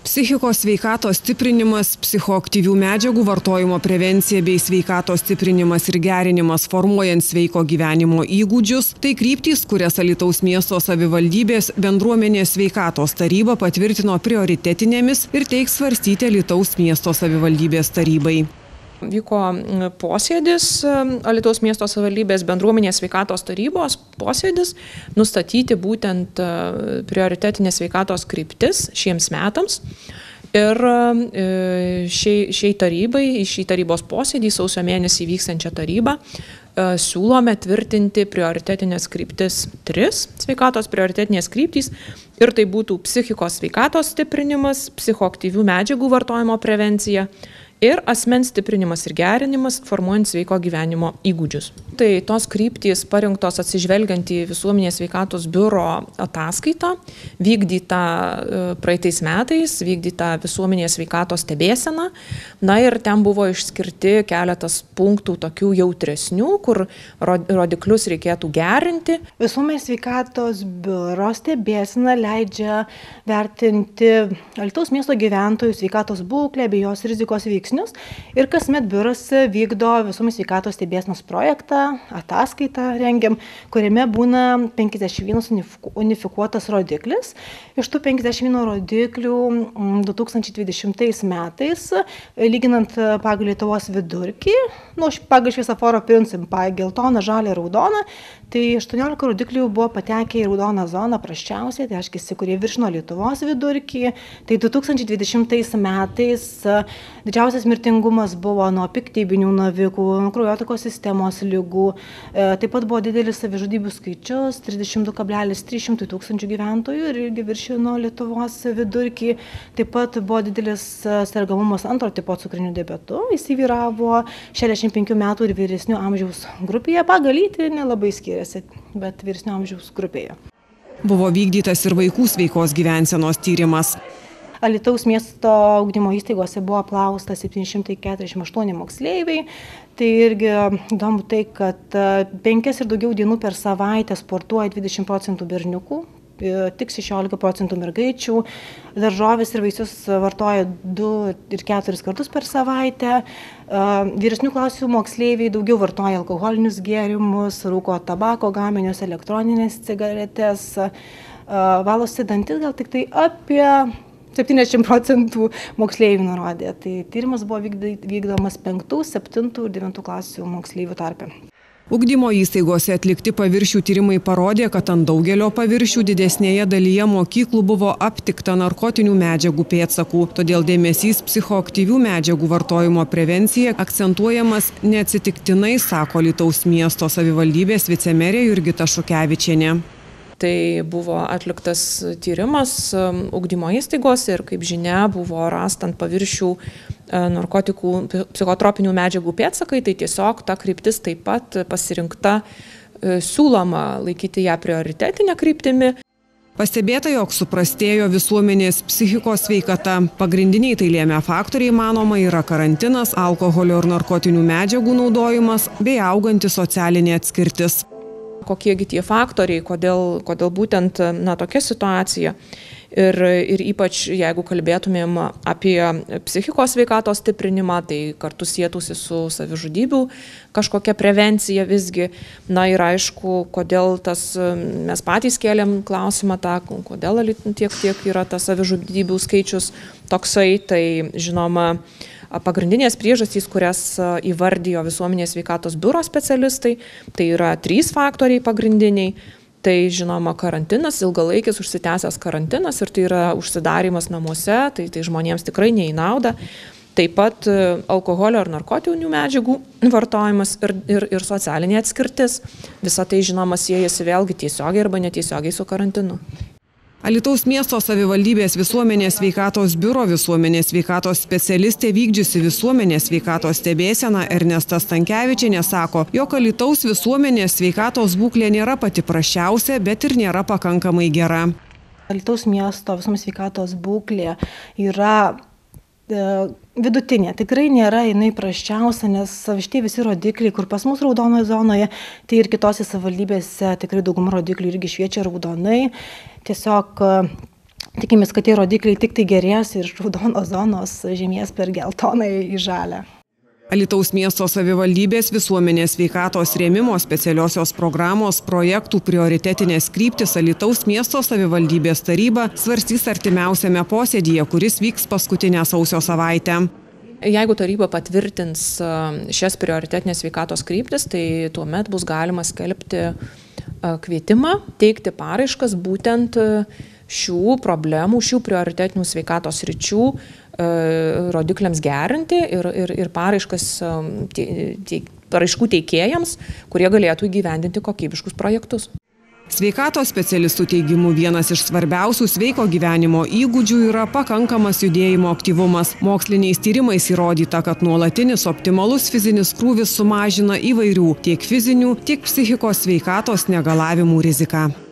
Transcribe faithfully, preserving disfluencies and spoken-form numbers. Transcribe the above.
Psichikos sveikatos stiprinimas, psichoaktyvių medžiagų vartojimo prevencija bei sveikatos stiprinimas ir gerinimas formuojant sveiko gyvenimo įgūdžius – tai kryptys, kurias Alytaus miesto savivaldybės bendruomenės sveikatos taryba patvirtino prioritetinėmis ir teiks svarstyti Alytaus miesto savivaldybės tarybai. Vyko posėdis, Alytaus miesto savivaldybės bendruomenės sveikatos tarybos posėdis, nustatyti būtent prioritetinės sveikatos kryptis šiems metams. Ir šiai, šiai tarybai, į šį tarybos posėdį, sausio mėnesį vykstančią tarybą, siūlome tvirtinti prioritetinės kryptis tris sveikatos prioritetinės kryptys. Ir tai būtų psichikos sveikatos stiprinimas, psichoaktyvių medžiagų vartojimo prevencija ir asmens stiprinimas ir gerinimas, formuojant sveiko gyvenimo įgūdžius. Tai tos kryptys parinktos atsižvelgiant į visuomenės sveikatos biuro ataskaitą, vykdytą praeitais metais, vykdytą visuomenės sveikatos stebėseną. Na ir ten buvo išskirti keletas punktų tokių jautresnių, kur rodiklius reikėtų gerinti. Visuomenės sveikatos biuro stebėsena leidžia vertinti Alytaus miesto gyventojų sveikatos būklę bei jos rizikos veiksnius. Ir kasmet biuras vykdo visuomenės sveikatos stebėsenos projektą, ataskaitą rengiam, kuriame būna penkiasdešimt vienas unifikuotas rodiklis. Iš tų penkiasdešimt vieno rodiklių du tūkstančiai dvidešimtais metais, lyginant pagal Lietuvos vidurkį, nu, pagal šviesoforo principą, geltoną, žalią, raudoną, tai aštuoniolika rodiklių buvo patekę į raudoną zoną prasčiausiai, tai aiškiai, kurie viršino Lietuvos vidurkį. Tai du tūkstančiai dvidešimtais metais didžiausias mirtingumas buvo nuo piktybinių navikų, kraujotakos sistemos ligų. Taip pat buvo didelis savižudybių skaičius, trisdešimt du kablelis trys šimtai tūkstančių gyventojų ir irgi viršino Lietuvos vidurkį. Taip pat buvo didelis sergamumas antro tipo cukriniu diabetu, jis įvyravo šešiasdešimt penkių metų ir vyresnių amžiaus grupėje, pagal lytį nelabai skiriasi, bet vyresnių amžiaus grupėje. Buvo vykdytas ir vaikų sveikos gyvensenos tyrimas. Alytaus miesto ugdymo įstaigose buvo apklausta septyni šimtai keturiasdešimt aštuoni moksleiviai. Tai irgi įdomu tai, kad penkias ir daugiau dienų per savaitę sportuoja dvidešimt procentų berniukų, tik šešiolika procentų mergaičių. Daržovės ir vaisius vartoja du ir keturis kartus per savaitę. Vyresnių klasių moksleiviai daugiau vartoja alkoholinius gėrimus, rūko tabako gaminius, elektroninės cigaretės, valosi dantis gal tik tai apie septyniasdešimt procentų moksleivių nurodė. Tai tyrimas buvo vykdomas penktų, septintų ir devintų klasių moksleivių tarpe. Ugdymo įstaigose atlikti paviršių tyrimai parodė, kad ant daugelio paviršių didesnėje dalyje mokyklų buvo aptikta narkotinių medžiagų pėdsakų. Todėl dėmesys psichoaktyvių medžiagų vartojimo prevencija akcentuojamas neatsitiktinai, sako Alytaus miesto savivaldybės vicemerė Jurgita Šukevičienė. Tai buvo atliktas tyrimas ugdymo įstaigose ir, kaip žinia, buvo rasta ant paviršių narkotikų, psichotropinių medžiagų pėdsakai, tai tiesiog ta kryptis taip pat pasirinkta, siūloma laikyti ją prioritetinę kryptimi. Pastebėta, jog suprastėjo visuomenės psichikos sveikata. Pagrindiniai tai lėmė faktoriai, manoma, yra karantinas, alkoholio ir narkotinių medžiagų naudojimas bei auganti socialinė atskirtis. Kokiegi tie faktoriai, kodėl, kodėl būtent na, tokia situacija. Ir, ir ypač jeigu kalbėtumėm apie psichikos sveikatos stiprinimą, tai kartu sietųsi su savižudybių kažkokia prevencija visgi. Na ir aišku, kodėl tas, mes patys kėlėm klausimą tą, kodėl tiek, tiek yra tas savižudybių skaičius toksai, tai žinoma, pagrindinės priežastys, kurias įvardijo visuomenės sveikatos biuro specialistai, tai yra trys faktoriai pagrindiniai. Tai žinoma karantinas, ilgalaikis užsitęsęs karantinas ir tai yra užsidarimas namuose, tai, tai žmonėms tikrai ne į naudą. Taip pat alkoholio ir narkotinių medžiagų vartojimas ir, ir, ir socialinė atskirtis. Visa tai žinoma siejasi vėlgi tiesiogiai arba netiesiogiai su karantinu. Alytaus miesto savivaldybės visuomenės sveikatos biuro visuomenės sveikatos specialistė vykdžiusi visuomenės sveikatos stebėseną Ernesta Stankevičienė sako, jog Alytaus visuomenės sveikatos būklė nėra pati prasčiausia, bet ir nėra pakankamai gera. Alytaus miesto visuomenės sveikatos būklė yra vidutinė, tikrai nėra jinai prasčiausia, nes šitie visi rodikliai, kur pas mus raudonoje zonoje, tai ir kitose savivaldybėse tikrai dauguma rodiklių irgi šviečia raudonai. Tiesiog tikimės, kad tie rodikliai tik tai gerės ir raudonos zonos žemės per geltoną į žalią. Alytaus miesto savivaldybės visuomenės sveikatos rėmimo specialiosios programos projektų prioritetinės kryptis Alytaus miesto savivaldybės taryba svarstys artimiausiame posėdyje, kuris vyks paskutinę sausio savaitę. Jeigu taryba patvirtins šias prioritetinės sveikatos kryptis, tai tuomet bus galima skelbti kvietimą, teikti paraiškas būtent šių problemų, šių prioritetinių sveikatos sričių rodikliams gerinti ir, ir, ir paraiškas, te, paraiškų teikėjams, kurie galėtų įgyvendinti kokybiškus projektus. Sveikatos specialistų teigimu vienas iš svarbiausių sveiko gyvenimo įgūdžių yra pakankamas judėjimo aktyvumas. Moksliniais tyrimais įrodyta, kad nuolatinis optimalus fizinis krūvis sumažina įvairių tiek fizinių, tiek psichikos sveikatos negalavimų riziką.